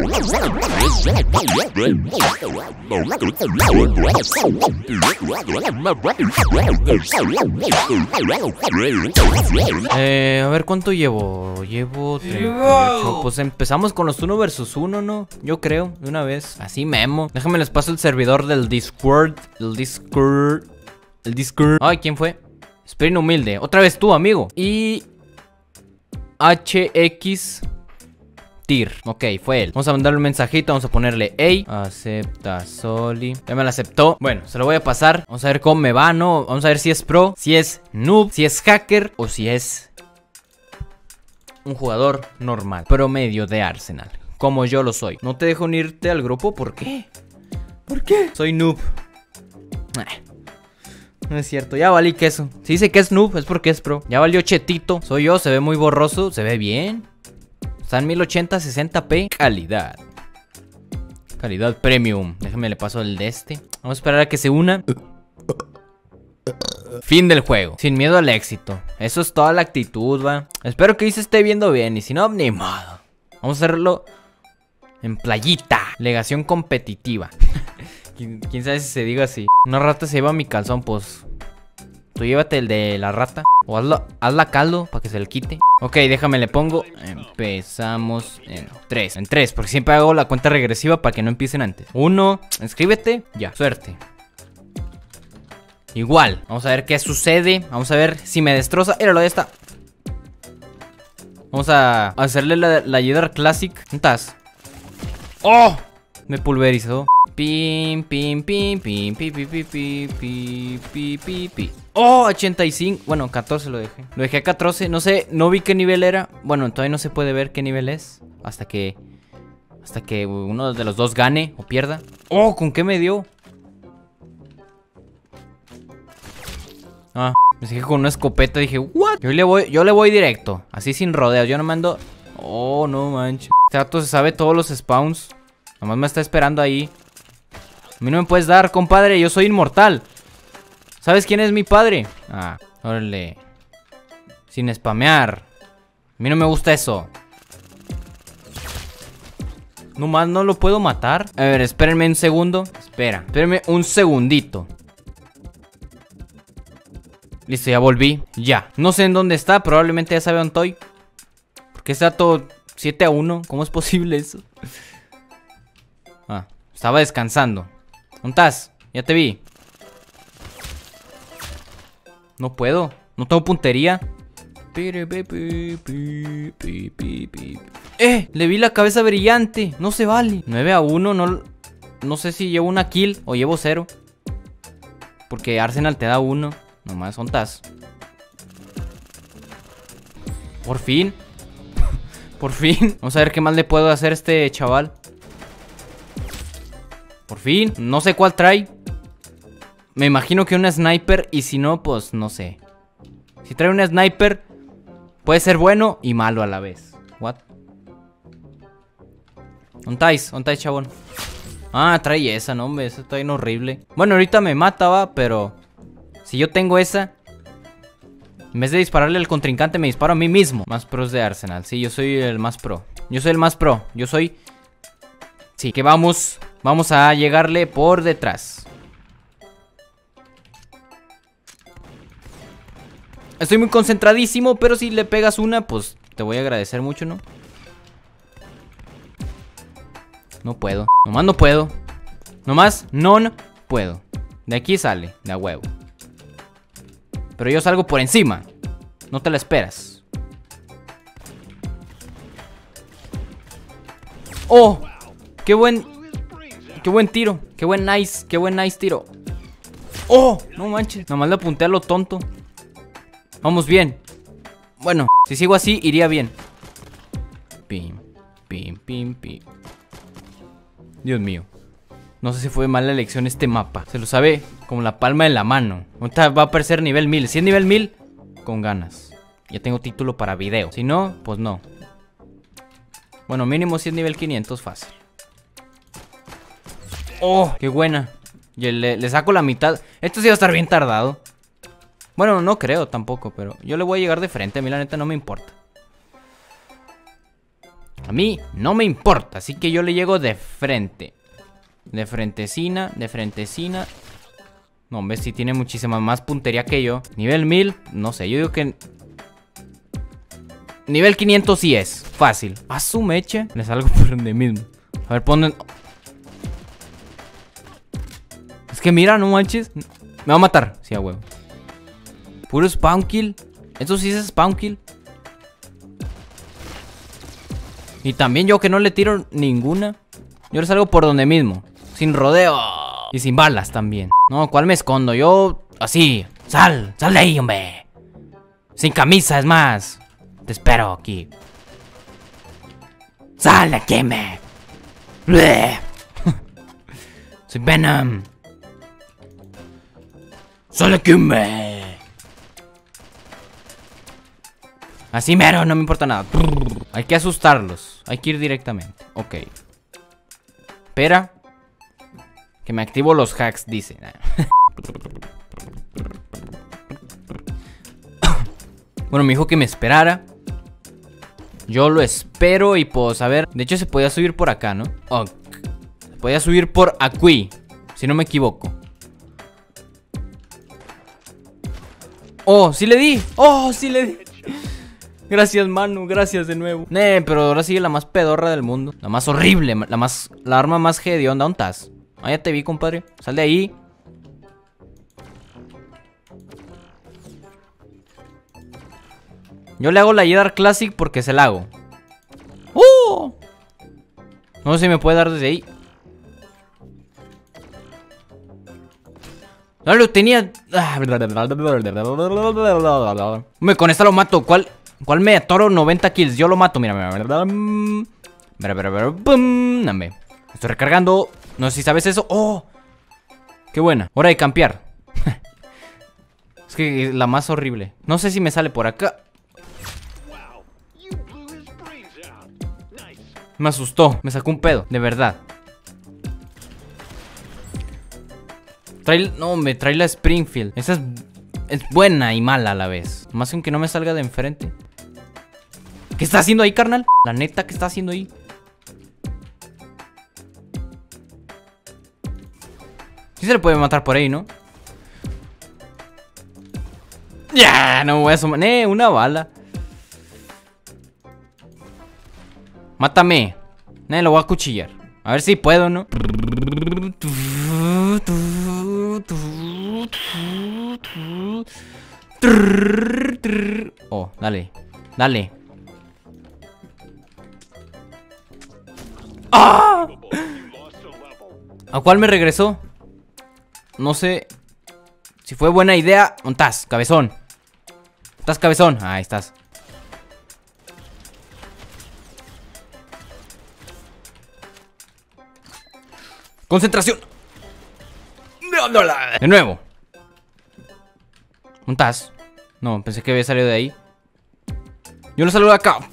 A ver, ¿cuánto llevo? Llevo 38. Pues empezamos con los 1 versus 1, ¿no? Yo creo, de una vez. Así memo. Déjame les paso el servidor del Discord. El Discord. Ay, ¿quién fue? Sprint humilde. Otra vez tú, amigo. Y HX Tir. Ok, fue él. Vamos a mandarle un mensajito. Vamos a ponerle: hey, acepta Soli. Ya me lo aceptó. Bueno, se lo voy a pasar. Vamos a ver cómo me va, ¿no? Vamos a ver si es pro, si es noob, si es hacker o si es un jugador normal, promedio de Arsenal, como yo lo soy. No te dejo unirte al grupo. ¿Por qué? ¿Por qué? Soy noob. No es cierto, ya valí queso. Si dice que es noob es porque es pro. Ya valió chetito. Soy yo, se ve muy borroso. Se ve bien. Está en 1080 60p. Calidad. Calidad premium. Déjame le paso el de este. Vamos a esperar a que se una. Fin del juego. Sin miedo al éxito. Eso es toda la actitud, va. Espero que ahí se esté viendo bien. Y si no, ni modo. Vamos a hacerlo en playita. Legación competitiva. ¿Quién sabe si se diga así? Una rata se lleva mi calzón, pues tú llévate el de la rata. O hazla caldo para que se le quite. Ok, déjame le pongo. Empezamos en 3. En 3, porque siempre hago la cuenta regresiva para que no empiecen antes. 1, inscríbete. Ya, suerte. Igual, vamos a ver qué sucede. Vamos a ver si me destroza. Míralo, ahí está. Vamos a hacerle la Jedar Classic. ¿Dónde estás? ¡Oh! Me pulverizó. Pim, pim, pim, pim, pim, pim, pim, pim, pim, pim, pim, pim. Oh, 85. Bueno, 14 lo dejé. Lo dejé a 14. No sé, no vi qué nivel era. Bueno, todavía no se puede ver qué nivel es. Hasta que uno de los dos gane o pierda. Oh, ¿con qué me dio? Ah, me dije con una escopeta. Dije, what? Yo le voy directo. Así sin rodeos. Yo no mando. Oh, no manches. Este dato se sabe todos los spawns. Nomás me está esperando ahí. A mí no me puedes dar, compadre. Yo soy inmortal. ¿Sabes quién es mi padre? Ah, órale. Sin spamear. A mí no me gusta eso. Nomás no lo puedo matar. A ver, espérenme un segundo. Espérenme un segundito. Listo, ya volví. Ya. No sé en dónde está. Probablemente ya sabe dónde estoy. Porque está todo 7-1. ¿Cómo es posible eso? Ah, estaba descansando. ¿Dónde estás? Ya te vi. No puedo. No tengo puntería. Le vi la cabeza brillante. No se vale. 9-1. No sé si llevo una kill o llevo 0. Porque Arsenal te da 1. Nomás, ¿dónde estás? Por fin. Por fin. Vamos a ver qué más le puedo hacer a este chaval. Por fin. No sé cuál trae. Me imagino que una sniper. Y si no, pues no sé. Si trae una sniper, puede ser bueno y malo a la vez. What? ¿Dónde estáis, chabón? Ah, trae esa, no, hombre. Esa está bien horrible. Bueno, ahorita me mata, va, pero si yo tengo esa, en vez de dispararle al contrincante, me disparo a mí mismo. Más pros de Arsenal. Sí, yo soy el más pro. Yo soy el más pro. Yo soy... Sí, que vamos a llegarle por detrás. Estoy muy concentradísimo, pero si le pegas una, pues te voy a agradecer mucho, ¿no? No puedo. Nomás no puedo. Nomás no puedo. De aquí sale, de a huevo. Pero yo salgo por encima. No te la esperas. ¡Oh! ¡Qué buen tiro! ¡Qué buen nice tiro! ¡Oh! No manches. Nomás le apunté a lo tonto. Vamos bien. Bueno, si sigo así, iría bien. Pim, pim, pim, pim. Dios mío. No sé si fue mala elección este mapa. Se lo sabe como la palma de la mano. Ahorita va a aparecer nivel 1000. Si es nivel 1000, con ganas. Ya tengo título para video. Si no, pues no. Bueno, mínimo si es nivel 500, fácil. ¡Oh! ¡Qué buena! Y le saco la mitad. Esto sí va a estar bien tardado. Bueno, no creo tampoco, pero yo le voy a llegar de frente. A mí la neta no me importa. A mí no me importa, así que yo le llego de frente. De frentecina, de frentecina. No, hombre, sí tiene muchísima más puntería que yo. Nivel 1000, no sé, yo digo que... Nivel 500 sí es, fácil. A su meche, le salgo por donde mismo. A ver, ponen... Es que mira, no manches. Me va a matar, sí, a huevo. Puro spawn kill. Eso sí es spawn kill. Y también yo que no le tiro ninguna. Yo le salgo por donde mismo. Sin rodeo. Y sin balas también. No, ¿cuál me escondo? Yo... Así. Sal de ahí, hombre. Sin camisa, es más. Te espero aquí. Sal de aquí, me. Soy Venom. Sal de aquí, me. Así mero, no me importa nada. Hay que asustarlos. Hay que ir directamente. Ok. Espera. Que me activo los hacks, dice. Bueno, me dijo que me esperara. Yo lo espero y puedo saber. De hecho, se podía subir por acá, ¿no? Oh, se podía subir por aquí, si no me equivoco. Oh, sí le di. Oh, sí le di. Gracias, Manu, gracias de nuevo. Pero ahora sigue la más pedorra del mundo. La más horrible, la arma más hedionda. ¿Dónde estás? Ah, ya te vi, compadre. Sal de ahí. Yo le hago la Jedar Classic porque se la hago. No sé si me puede dar desde ahí. No lo tenía. Con esta lo mato. ¿Cuál me atoro 90 kills? Yo lo mato, mira. Estoy recargando. No sé si sabes eso. Oh, qué buena. Hora de campear. Es que la más horrible. No sé si me sale por acá. Me asustó. Me sacó un pedo, de verdad. No, me trae la Springfield. Esa es buena y mala a la vez. Más aunque no me salga de enfrente. ¿Qué está haciendo ahí, carnal? La neta, ¿qué está haciendo ahí? Sí se le puede matar por ahí, ¿no? Ya, no me voy a sumar. Una bala. Mátame. Lo voy a cuchillar. A ver si puedo, ¿no? Oh, dale. Dale. ¡Ah! ¿A cuál me regresó? No sé si fue buena idea. ¿Dónde estás, cabezón? ¿Estás, cabezón? Ahí estás. Concentración. De nuevo. ¿Dónde estás? No, pensé que había salido de ahí. Yo lo saludo de acá.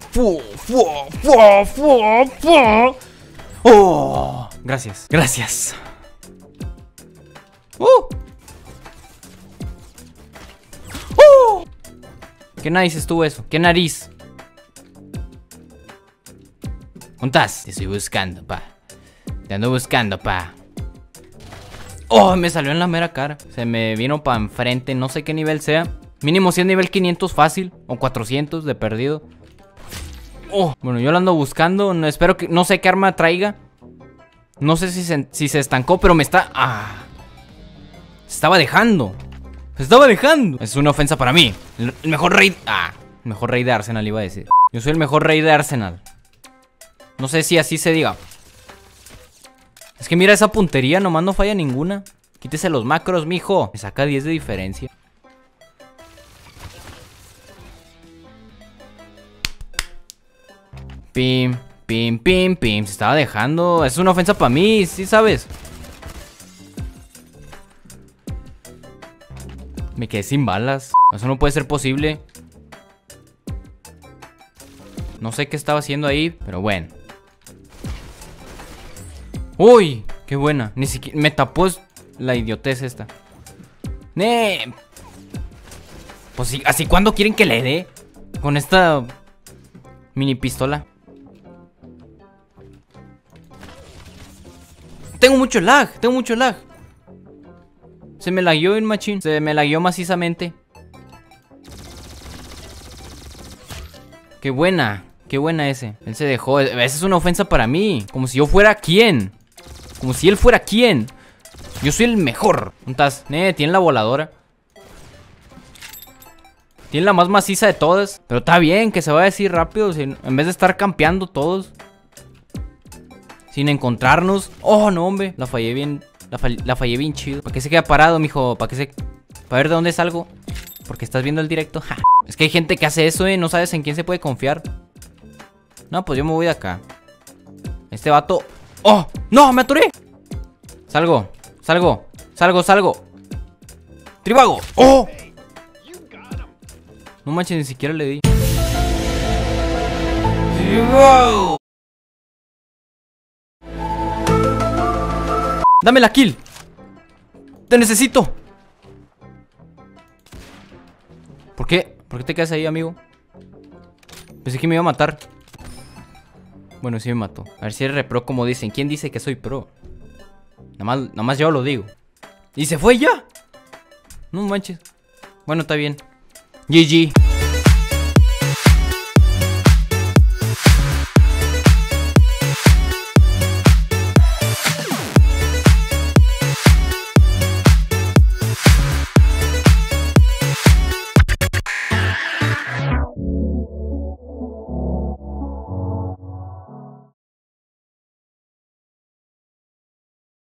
Oh, gracias. Gracias. Qué nice estuvo eso. Qué nariz. ¿Dónde estás? Te estoy buscando, pa. Te ando buscando, pa. Oh, me salió en la mera cara. Se me vino pa' enfrente. No sé qué nivel sea. Mínimo si es nivel 500 fácil. O 400 de perdido. Oh, bueno, yo lo ando buscando. No, espero que... No sé qué arma traiga. No sé si se estancó, pero me está... Ah. Se estaba dejando. Se estaba dejando. Es una ofensa para mí. El mejor rey... Ah, el mejor rey de Arsenal iba a decir. Yo soy el mejor rey de Arsenal. No sé si así se diga. Es que mira esa puntería, nomás no falla ninguna. Quítese los macros, mijo. Me saca 10 de diferencia. Pim, pim, pim, pim. Se estaba dejando. Es una ofensa para mí, ¿sí sabes? Me quedé sin balas. Eso no puede ser posible. No sé qué estaba haciendo ahí, pero bueno. Uy, qué buena. Ni siquiera me tapó la idiotez esta. Pues sí, así cuando quieren que le dé con esta mini pistola. Tengo mucho lag. Se me lagueó el machín. Se me lagueó macizamente. Qué buena ese. Él se dejó. Esa es una ofensa para mí. Como si yo fuera quién. Como si él fuera quién. Yo soy el mejor. ¿Estás? Tiene la voladora. Tiene la más maciza de todas. Pero está bien que se vaya así rápido. En vez de estar campeando todos. Sin encontrarnos. Oh, no, hombre. La fallé bien. La fallé bien chido. ¿Para qué se queda parado, mijo? Para ver de dónde salgo. Porque estás viendo el directo. Ja. Es que hay gente que hace eso, No sabes en quién se puede confiar. No, pues yo me voy de acá. Este vato. ¡Oh! ¡No! ¡Me atoré! Salgo. ¡Tribago! ¡Oh! No manches, ni siquiera le di. ¡Tribago! ¡Dame la kill! ¡Te necesito! ¿Por qué? ¿Por qué te quedas ahí, amigo? Pensé que me iba a matar. Bueno, sí me mató. A ver si eres repro como dicen. ¿Quién dice que soy pro? Nada más yo lo digo. ¿Y se fue ya? No manches. Bueno, está bien. GG.